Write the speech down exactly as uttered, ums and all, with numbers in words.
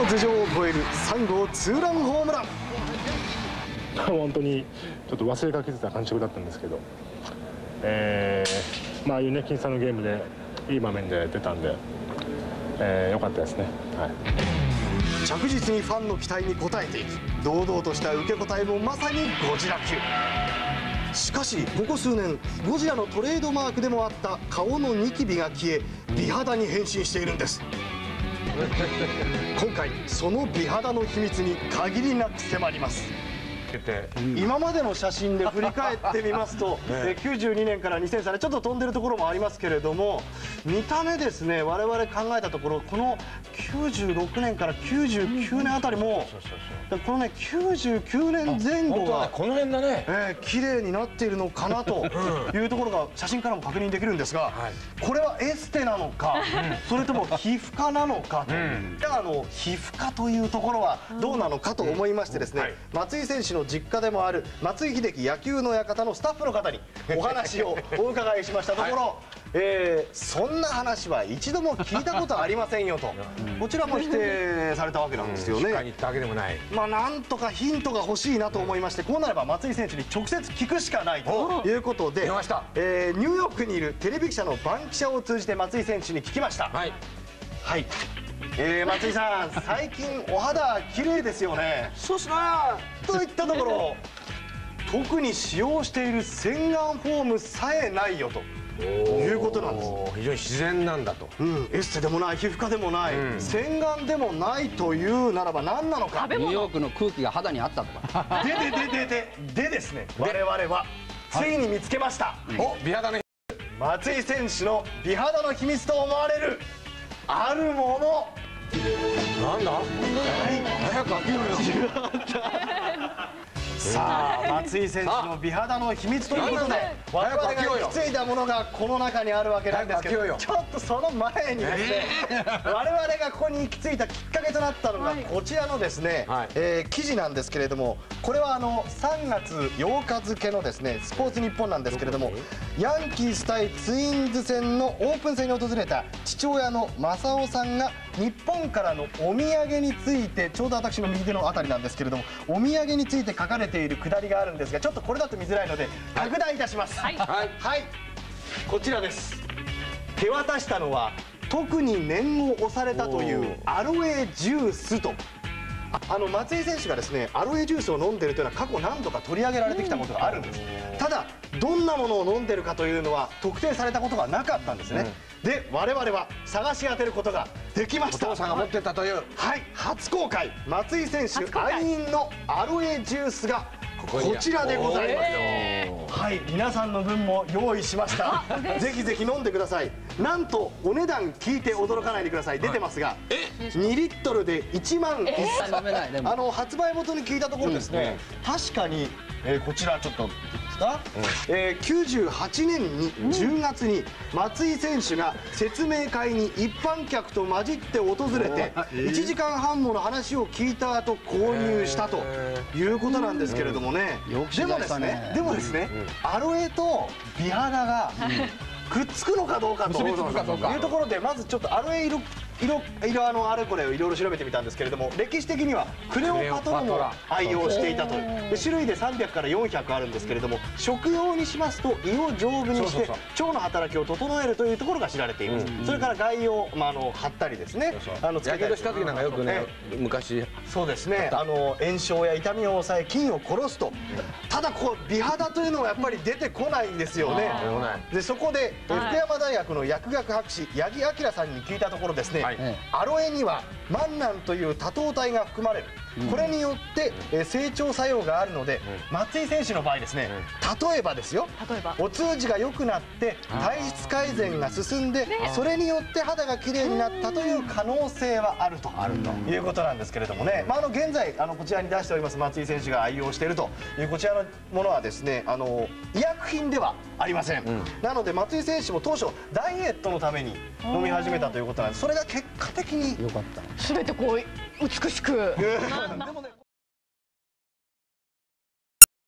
頭上を越えるさん号ツーランホームラン。 本当にちょっと忘れかけてた感触だったんですけど、えー、まあいうね、僅差のゲームでいい場面で出たんで、えー、よかったですね。はい、 着実にファンの期待に応えていき、堂々とした受け答えもまさにゴジラ級。しかしここ数年、ゴジラのトレードマークでもあった顔のニキビが消え、美肌に変身しているんです。今回その美肌の秘密に限りなく迫ります。今までの写真で振り返ってみますと、ね、きゅうじゅうにねんからにせんさんねんちょっと飛んでるところもありますけれども、見た目ですね、我々考えたところ、このきゅうじゅうろくねんからきゅうじゅうきゅうねんあたりも、このねきゅうじゅうきゅうねんぜん後がこの辺だね、 えー、綺麗になっているのかなというところが写真からも確認できるんですが、これはエステなのか、それとも皮膚科なのかと、じゃあ、あの皮膚科というところはどうなのかと思いましてですね、松井選手の実家でもある松井秀喜野球の館のスタッフの方にお話をお伺いしましたところ、はい、えー、そんな話は一度も聞いたことありませんよと、こちらも否定されたわけなんですよね。 実家に行ったわけでもない。 まあなんとかヒントが欲しいなと思いまして、こうなれば松井選手に直接聞くしかないということで、えー、ニューヨークにいるテレビ記者の番記者を通じて松井選手に聞きました。はい、はい、えー、松井さん、最近お肌綺麗ですよね。そうっすね。といったところ、特に使用している洗顔フォームさえないよということなんです。 非常に自然なんだと、 うん、エステでもない、皮膚科でもない、うん、洗顔でもないというならば何なのか。 ニューヨークの空気が肌にあったとか。 ででででででですね、我々はついに見つけました。 お、美肌の松井選手の美肌の秘密と思われるあるもの。 なんだ？早く開けようよ。 さあ、松井選手の美肌の秘密ということで、我々が引き継いだものがこの中にあるわけなんですけど、ちょっとその前にですね、我々がここに行き着いたきっかけとなったのがこちらのですね、えー、記事なんですけれども、これはあのさんがつようか付のですね、スポーツニッポンなんですけれども、ヤンキース対ツインズ戦のオープン戦に訪れた父親の正雄さんが日本からのお土産について、ちょうど私の右手のあたりなんですけれども、お土産について書かれているくだりがあるんですが、ちょっとこれだと見づらいので拡大いたします。はい、はい、はい、こちらです。手渡したのは特に念を押されたというアロエジュースと。あの松井選手がですね、アロエジュースを飲んでいるというのは過去何度か取り上げられてきたことがあるんです。ただどんなものを飲んでるかというのは特定されたことがなかったんですね。うん、で我々は探し当てることができました。 お父さんが持ってたという、 はい、初公開、松井選手愛飲のアロエジュースがこちらでございます。はい、皆さんの分も用意しました。ぜひぜひ飲んでください。なんとお値段聞いて驚かないでください。出てますが、にリットルでいちまんいっせん、あの発売元に聞いたところですね、確かに、えー、こちらちょっとか、うん、えー、きゅうじゅうはちねんにじゅうがつに松井選手が説明会に一般客と混じって訪れていちじかんはんもの話を聞いた後購入したということなんですけれどもね、でもですね、でもですね、アロエと美肌がくっつくのかどうかというところで、まずちょっとアロエ色色色あのあれこれをいろいろ調べてみたんですけれども、歴史的にはクレオパトラも愛用していたという。で種類でさんびゃくからよんひゃくあるんですけれども、食用にしますと胃を丈夫にして腸の働きを整えるというところが知られています。それから外用、まあ、あの貼ったりですね、あのやけどした時なんかよくね、昔そうですね、あの炎症や痛みを抑え菌を殺すと。ただこう美肌というのはやっぱり出てこないんですよね。でそこで福山大学の薬学博士八木明さんに聞いたところですね、アロエにはマンナンという多糖体が含まれる。これによって成長作用があるので、松井選手の場合ですね、例えばですよ、お通じが良くなって体質改善が進んで、それによって肌が綺麗になったという可能性はあるということなんですけれどもね、まあ、あの現在あのこちらに出しております松井選手が愛用しているというこちらのものはですね、あの医薬品ではありません。なので松井選手も当初ダイエットのために飲み始めたということなんです。それが結果的に良かった。 全てこう美しく。でもね